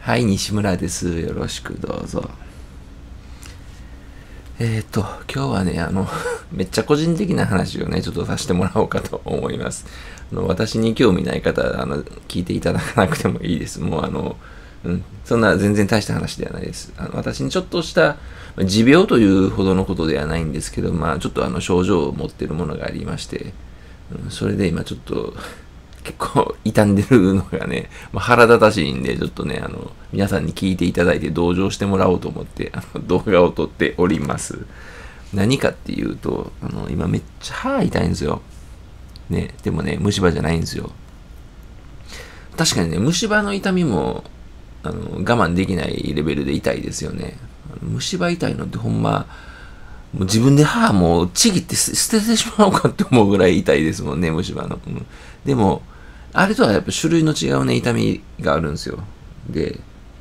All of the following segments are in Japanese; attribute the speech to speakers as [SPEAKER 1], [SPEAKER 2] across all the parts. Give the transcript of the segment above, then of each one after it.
[SPEAKER 1] はい、西村です。よろしくどうぞ。今日はね、めっちゃ個人的な話をね、ちょっとさせてもらおうかと思います。私に興味ない方、聞いていただかなくてもいいです。もうそんな全然大した話ではないです。私にちょっとした持病というほどのことではないんですけど、ちょっと症状を持っているものがありまして、それで今ちょっと、結構傷んでるのがね、腹立たしいんで、ちょっとね、皆さんに聞いていただいて同情してもらおうと思って、動画を撮っております。何かっていうと、今めっちゃ歯痛いんですよ。ね、でもね、虫歯じゃないんですよ。確かにね、虫歯の痛みも、我慢できないレベルで痛いですよね。虫歯痛いのってほんま、もう自分で歯もうちぎって捨ててしまおうかって思うぐらい痛いですもんね、虫歯の。でも、あれとはやっぱ種類の違うね、痛みがあるんですよ。で、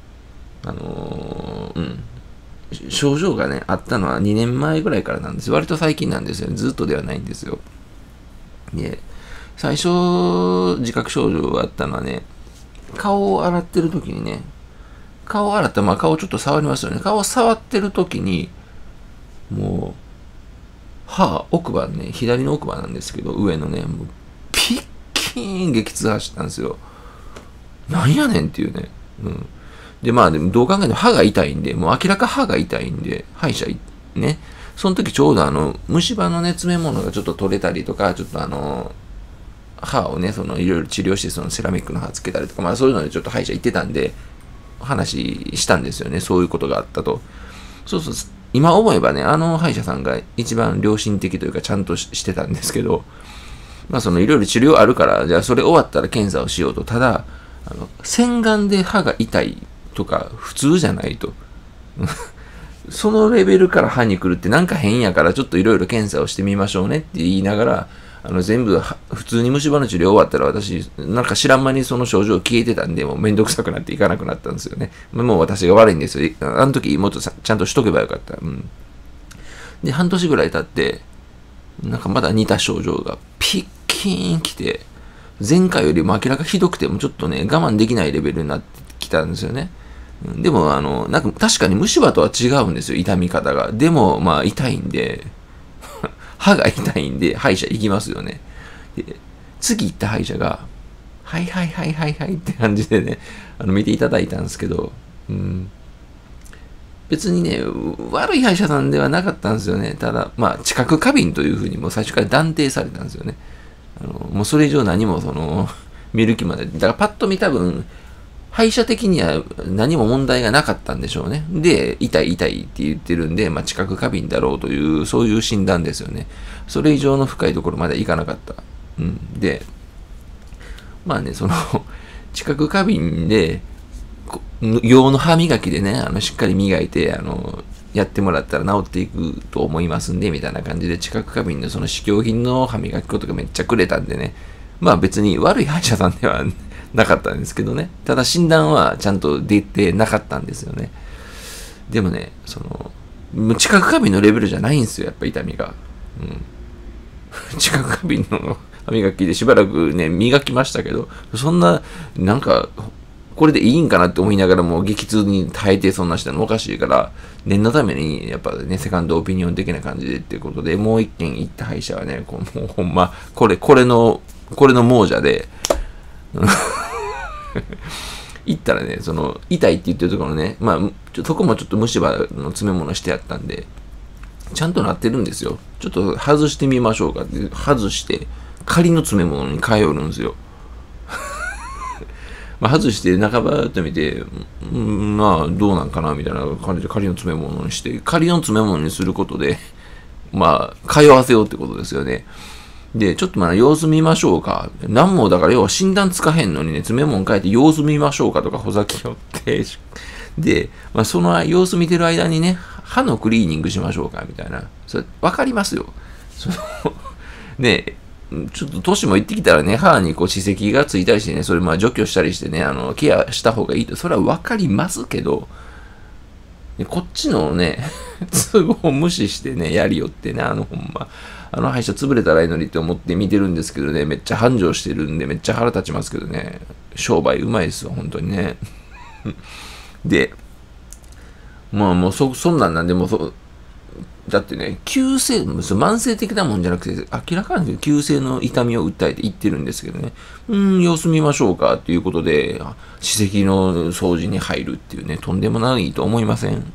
[SPEAKER 1] 症状がね、あったのは2年前ぐらいからなんですよ。割と最近なんですよね。ずっとではないんですよ。で、最初、自覚症状があったのはね、顔を洗ってる時にね、顔を洗ったら、顔ちょっと触りますよね。顔を触ってる時に、もう、奥歯ね、左の奥歯なんですけど、上のね、もうピッキーン激痛走ったんですよ。なんやねんっていうね。で、でもどう考えても歯が痛いんで、もう明らか歯が痛いんで、歯医者ね。その時ちょうど虫歯のね、詰め物がちょっと取れたりとか、ちょっと歯をね、いろいろ治療して、セラミックの歯つけたりとか、そういうのでちょっと歯医者行ってたんで、話したんですよね。そういうことがあったと。そうそう、今思えばね、歯医者さんが一番良心的というか、ちゃんとしてたんですけど、いろいろ治療あるから、じゃあそれ終わったら検査をしようと。ただ、洗顔で歯が痛いとか、普通じゃないと。そのレベルから歯に来るってなんか変やから、ちょっといろいろ検査をしてみましょうねって言いながら、全部、普通に虫歯の治療終わったら私、なんか知らん間にその症状消えてたんで、もうめんどくさくなっていかなくなったんですよね。もう私が悪いんですよ。あの時もっとちゃんとしとけばよかった。で、半年ぐらい経って、なんかまだ似た症状がピッキーン来て、前回よりも明らかひどくてもちょっとね、我慢できないレベルになってきたんですよね。でも、なんか確かに虫歯とは違うんですよ、痛み方が。でも、痛いんで、歯が痛いんで、歯医者行きますよね。で、次行った歯医者が、はいはいはいはいはいって感じでね、見ていただいたんですけど、別にね、悪い歯医者さんではなかったんですよね。ただ、知覚過敏というふうにもう最初から断定されたんですよね。もうそれ以上何も見る気まで。だからパッと見多分、歯医者的には何も問題がなかったんでしょうね。で、痛い痛いって言ってるんで、知覚過敏だろうという、そういう診断ですよね。それ以上の深いところまで行かなかった。で、知覚過敏で、用の歯磨きでね、しっかり磨いて、やってもらったら治っていくと思いますんで、みたいな感じで、知覚過敏の試供品の歯磨き粉とかめっちゃくれたんでね、別に悪い歯医者さんではなかったんですけどね。ただ診断はちゃんと出てなかったんですよね。でもね、知覚過敏のレベルじゃないんですよ、やっぱ痛みが。知覚過敏の歯磨きでしばらくね、磨きましたけど、そんな、なんか、これでいいんかなって思いながらも激痛に耐えてそんなしたのおかしいから、念のために、やっぱね、セカンドオピニオン的な感じでっていうことで、もう一件行った歯医者はね、もうほんま、これの亡者で、行ったらね、痛いって言ってるところね、そこもちょっと虫歯の詰め物してやったんで、ちゃんとなってるんですよ。ちょっと外してみましょうかって、外して、仮の詰め物に変えよるんですよ。外して中ばって見て、どうなんかなみたいな感じで仮の詰め物にして、仮の詰め物にすることで、通わせようってことですよね。で、ちょっと様子見ましょうか。なんも、だから要は診断つかへんのにね、詰め物変えて様子見ましょうかとかほざきよって、で、その様子見てる間にね、歯のクリーニングしましょうかみたいな。それ、わかりますよ。ね、ちょっと年もいってきたらね、歯に歯石がついたりしてね、それ除去したりしてね、ケアした方がいいと、それはわかりますけど、こっちのね、都合を無視してね、やりよってね、ほんま、歯医者潰れたらいいのにって思って見てるんですけどね、めっちゃ繁盛してるんで、めっちゃ腹立ちますけどね、商売うまいですよ、本当にね。 で、まあもうそんなんなんで、もうだってね、急性、慢性的なもんじゃなくて、明らかに急性の痛みを訴えて言ってるんですけどね、様子見ましょうかっていうことで、歯石の掃除に入るっていうね、とんでもないと思いません？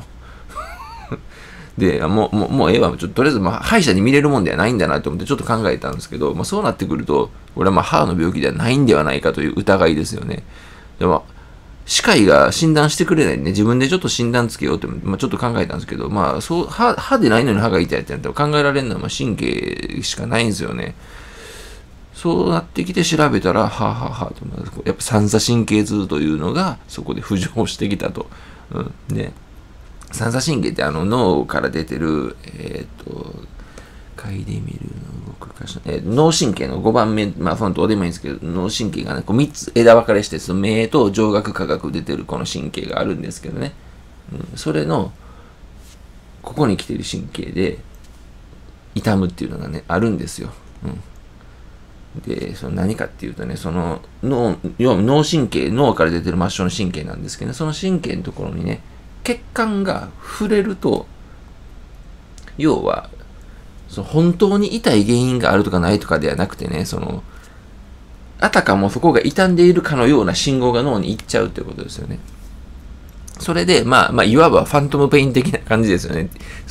[SPEAKER 1] で、もうええわ、とりあえず、歯医者に見れるもんではないんだなと思ってちょっと考えたんですけど、そうなってくると、これは歯の病気ではないんではないかという疑いですよね。でも、歯科医が診断してくれないんで、ね、自分でちょっと診断つけようって、ちょっと考えたんですけど、歯でないのに歯が痛いってなったら考えられるのは神経しかないんですよね。そうなってきて調べたら、と、やっぱ三叉神経痛というのがそこで浮上してきたと。ね。三叉神経って脳から出てる、嗅いでみるの動く箇所、脳神経の5番目、そのどうでもいいんですけど、脳神経がね、こう3つ枝分かれして、その目と上顎下顎出てるこの神経があるんですけどね。それの、ここに来てる神経で、痛むっていうのがね、あるんですよ。で、その何かっていうとね、その脳神経、脳から出てる末梢の神経なんですけどね、その神経のところにね、血管が触れると、要は、本当に痛い原因があるとかないとかではなくてね、あたかもそこが傷んでいるかのような信号が脳に行っちゃうということですよね。それで、いわばファントムペイン的な感じですよね。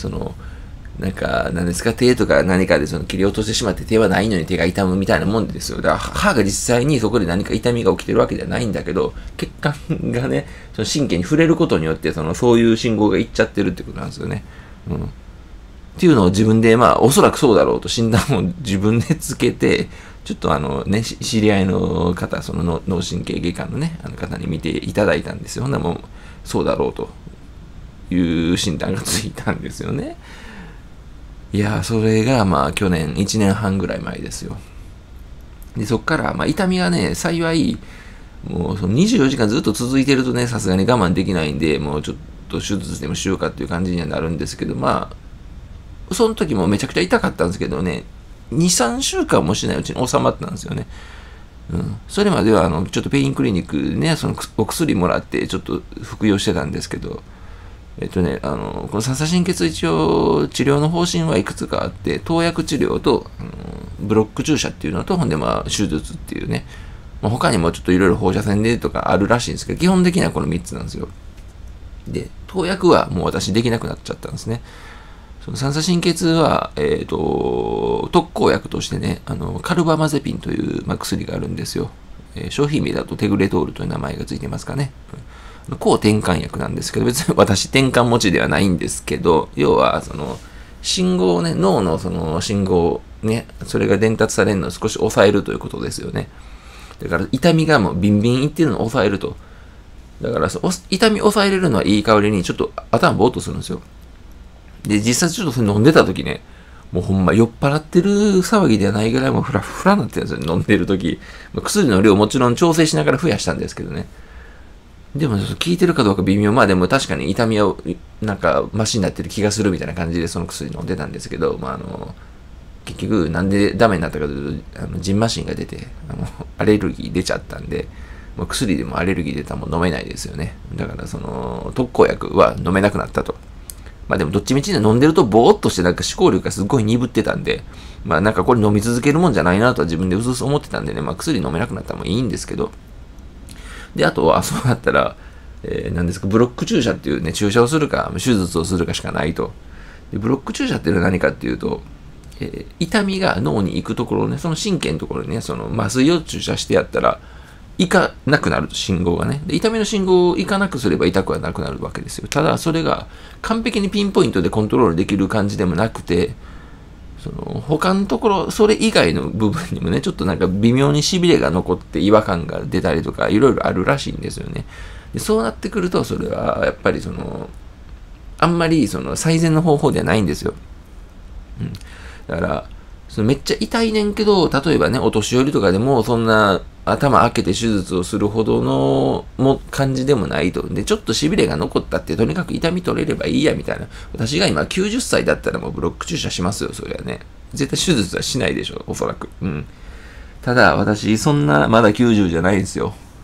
[SPEAKER 1] 何ですか、手とか何かで切り落としてしまって手はないのに手が痛むみたいなもんですよ。だから歯が実際にそこで何か痛みが起きてるわけではないんだけど、血管がね、その神経に触れることによって、そういう信号がいっちゃってるってことなんですよね。っていうのを自分で、おそらくそうだろうと診断を自分でつけて、ちょっと知り合いの方、その脳神経外科のね、方に見ていただいたんですよ。ほんならもう、そうだろうという診断がついたんですよね。いや、それが去年1年半ぐらい前ですよ。で、そっから、痛みがね、幸い、もうその24時間ずっと続いてるとね、さすがに我慢できないんで、もうちょっと手術でもしようかっていう感じにはなるんですけど、その時もめちゃくちゃ痛かったんですけどね、2、3週間もしないうちに収まったんですよね。それまではちょっとペインクリニックでね、そのお薬もらってちょっと服用してたんですけど、この三叉神経痛一応治療の方針はいくつかあって、投薬治療と、ブロック注射っていうのと、ほんで手術っていうね、他にもちょっといろいろ放射線でとかあるらしいんですけど、基本的にはこの3つなんですよ。で、投薬はもう私できなくなっちゃったんですね。その三叉神経痛は、特効薬としてね、カルバマゼピンという、薬があるんですよ。商品名だとテグレトールという名前がついてますかね。抗転換薬なんですけど、別に私転換持ちではないんですけど、要は信号をね、脳の信号をね、それが伝達されるのを少し抑えるということですよね。だから痛みがもうビンビンいってるのを抑えると。だから痛み抑えれるのはいい代わりにちょっと頭ぼーっとするんですよ。で、実際ちょっとそれ飲んでた時ね、もうほんま酔っ払ってる騒ぎではないぐらいもうフラフラになってるんですよ、飲んでる時。薬の量もちろん調整しながら増やしたんですけどね。でも、効いてるかどうか微妙。でも確かに痛みは、マシになってる気がするみたいな感じでその薬飲んでたんですけど、結局、なんでダメになったかというと、ジンマシンが出て、アレルギー出ちゃったんで、薬でもアレルギー出たらもう飲めないですよね。だから、特効薬は飲めなくなったと。でも、どっちみちで飲んでると、ぼーっとして思考力がすごい鈍ってたんで、これ飲み続けるもんじゃないなとは自分でうすうす思ってたんでね、薬飲めなくなったらもいいんですけど、で、あとは、そうなったら、何ですか、ブロック注射っていうね、注射をするか、手術をするかしかないと。で、ブロック注射っていうのは何かっていうと、痛みが脳に行くところね、その神経のところにね、麻酔を注射してやったら、行かなくなると、信号がね。で、痛みの信号を行かなくすれば痛くはなくなるわけですよ。ただ、それが完璧にピンポイントでコントロールできる感じでもなくて、他のところ、それ以外の部分にもね、ちょっと微妙に痺れが残って違和感が出たりとか、いろいろあるらしいんですよね。で、そうなってくると、それはやっぱりあんまり最善の方法ではないんですよ。だから、めっちゃ痛いねんけど、例えばね、お年寄りとかでも、そんな頭開けて手術をするほどの感じでもないと。で、ちょっと痺れが残ったって、とにかく痛み取れればいいや、みたいな。私が今90歳だったらもうブロック注射しますよ、そりゃね。絶対手術はしないでしょ、おそらく。ただ、私、そんな、まだ90じゃないんですよ。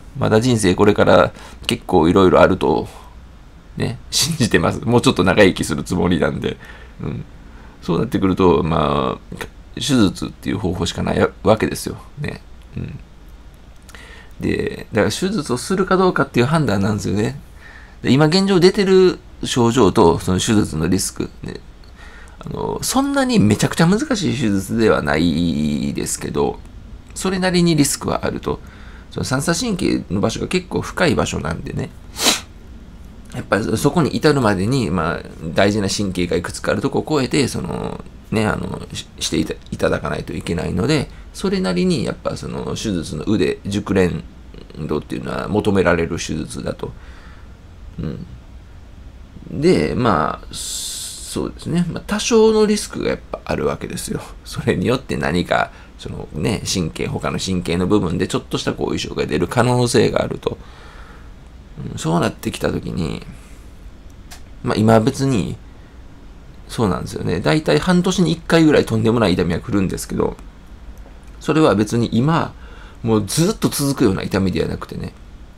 [SPEAKER 1] まだ人生これから結構いろいろあると、ね、信じてます。もうちょっと長生きするつもりなんで。うん、そうなってくると、まあ、手術っていう方法しかないわけですよ。ね。うん。で、だから手術をするかどうかっていう判断なんですよね。で今現状出てる症状とその手術のリスク、ね、そんなにめちゃくちゃ難しい手術ではないですけど、それなりにリスクはあると。その三叉神経の場所が結構深い場所なんでね。やっぱりそこに至るまでに、まあ、大事な神経がいくつかあるとこを超えて、していただかないといけないので、それなりに、やっぱその手術の熟練度っていうのは求められる手術だと。うん。で、まあ、そうですね。まあ、多少のリスクがやっぱあるわけですよ。それによって何か、他の神経の部分でちょっとした後遺症が出る可能性があると。そうなってきたときに、まあ今別に、そうなんですよね。だいたい半年に1回ぐらいとんでもない痛みが来るんですけど、それは別に今、もうずっと続くような痛みではなくてね、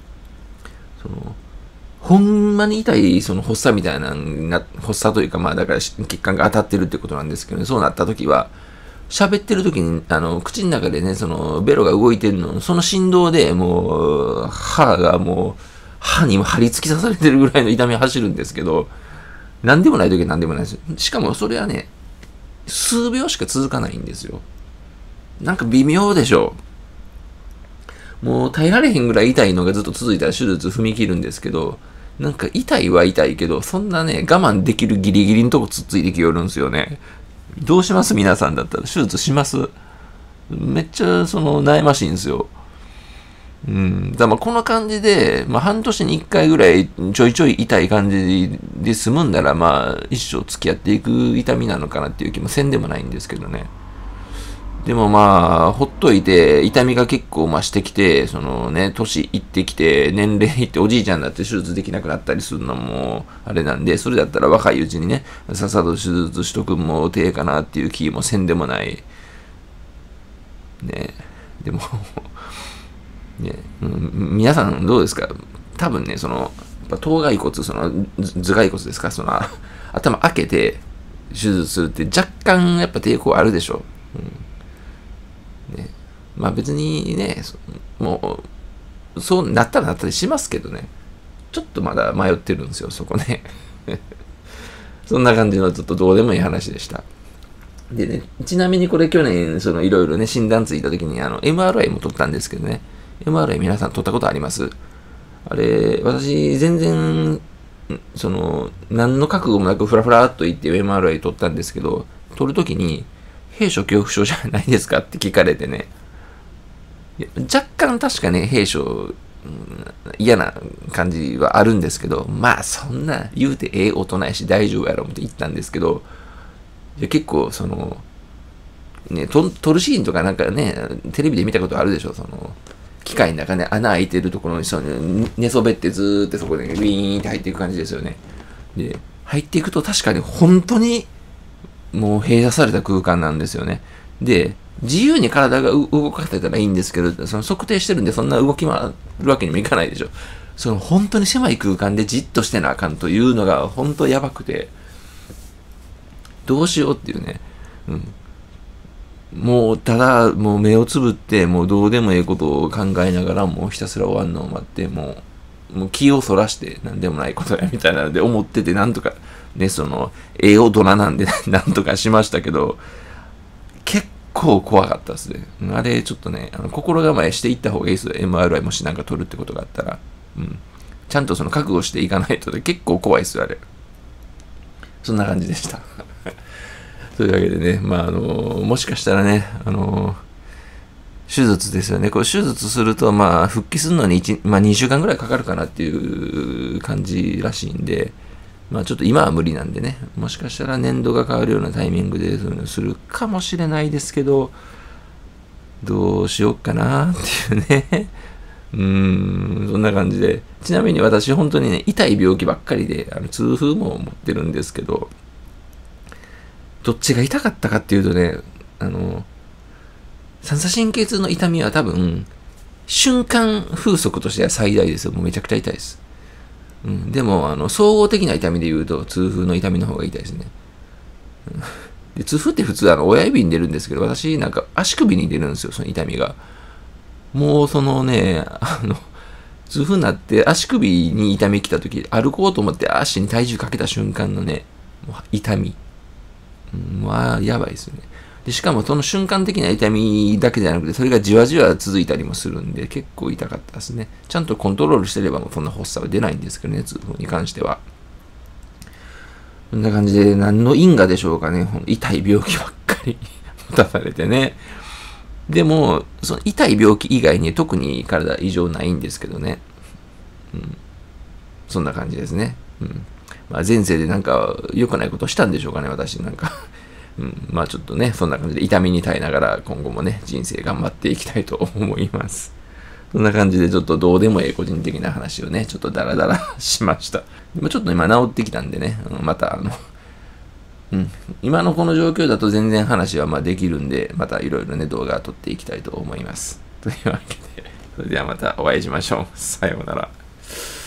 [SPEAKER 1] ほんまに痛い、発作みたいな、発作というか、まあだから血管が当たってるってことなんですけどね、そうなったときは、喋ってるときに、口の中でね、ベロが動いてるの、その振動でもう、歯にも張り付き刺されてるぐらいの痛みが走るんですけど、なんでもないときはなんでもないです。しかもそれはね、数秒しか続かないんですよ。なんか微妙でしょ。もう耐えられへんぐらい痛いのがずっと続いたら手術踏み切るんですけど、なんか痛いは痛いけど、そんなね、我慢できるギリギリのとこつっついてきよるんですよね。どうします皆さんだったら手術します？めっちゃ悩ましいんですよ。だからこの感じで、まあ、半年に1回ぐらいちょいちょい痛い感じで済むんなら、まあ、一生付き合っていく痛みなのかなっていう気もせんでもないんですけどね。でもまあ、ほっといて、痛みが結構増してきて、年いってきて、年齢いっておじいちゃんだって手術できなくなったりするのも、あれなんで、それだったら若いうちにね、さっさと手術しとくも手かなっていう気もせんでもない。ね。でもね、皆さんどうですか？多分ね、頭蓋骨、頭蓋骨ですか？頭開けて手術するって若干やっぱ抵抗あるでしょ。ね、まあ別にね、もう、そうなったらなったりしますけどね。ちょっとまだ迷ってるんですよ、そこね。そんな感じのちょっとどうでもいい話でした。でね、ちなみにこれ去年、いろいろね、診断ついた時に、MRI も取ったんですけどね。MRI 皆さん取ったことあります？あれ、私、全然、何の覚悟もなくフラフラっと言って MRI 取ったんですけど、取るときに、閉所恐怖症じゃないですかって聞かれてね。若干確かね、閉所、嫌な感じはあるんですけど、まあそんな言うて大人やし大丈夫やろって言ったんですけど、結構ね、トルシーンとかなんかね、テレビで見たことあるでしょ、機械の中ね、穴開いてるところに寝そべってずーってそこで、ね、ウィーンって入っていく感じですよね。で、入っていくと確かに本当にもう閉鎖された空間なんですよね。で、自由に体が動かせたらいいんですけど、測定してるんでそんな動き回るわけにもいかないでしょ。本当に狭い空間でじっとしてなあかんというのが本当やばくて、どうしようっていうね。もうただもう目をつぶってもうどうでもいいことを考えながらもうひたすら終わるのを待ってもう気をそらしてなんでもないことやみたいなので思っててなんとかね大人なんでなんとかしましたけど結構怖かったですね。あれちょっとね心構えしていった方がいいですよ。 MRI もしなんか取るってことがあったら、ちゃんと覚悟していかないと結構怖いですよあれ。そんな感じでしたというわけでね、まあもしかしたらね、手術ですよね。これ手術すると、まあ、復帰するのに2週間ぐらいかかるかなっていう感じらしいんで、まあちょっと今は無理なんでね、もしかしたら年度が変わるようなタイミングでそういうのするかもしれないですけど、どうしようかなっていうね。そんな感じで。ちなみに私本当にね、痛い病気ばっかりで、痛風も持ってるんですけど、どっちが痛かったかっていうとね、三叉神経痛の痛みは多分、 瞬間風速としては最大ですよ。もうめちゃくちゃ痛いです。うん、でも、総合的な痛みで言うと、痛風の痛みの方が痛いですね。うん、で痛風って普通、親指に出るんですけど、私、なんか足首に出るんですよ、その痛みが。もう、そのね、痛風になって足首に痛み来た時、歩こうと思って足に体重かけた瞬間のね、もう痛み。まあ、やばいですよね。で、しかもその瞬間的な痛みだけじゃなくて、それがじわじわ続いたりもするんで、結構痛かったですね。ちゃんとコントロールしてればもうそんな発作は出ないんですけどね、痛風に関しては。こんな感じで、何の因果でしょうかね。痛い病気ばっかり持たされてね。でも、その痛い病気以外に特に体異常ないんですけどね。うん、そんな感じですね。まあ、前世でなんか良くないことしたんでしょうかね、私なんか。まあちょっとね、そんな感じで痛みに耐えながら今後もね、人生頑張っていきたいと思います。そんな感じでちょっとどうでもいい個人的な話をね、ちょっとダラダラしました。ちょっと今治ってきたんでね、また今のこの状況だと全然話はまあできるんで、またいろいろね、動画を撮っていきたいと思います。というわけで、それではまたお会いしましょう。さようなら。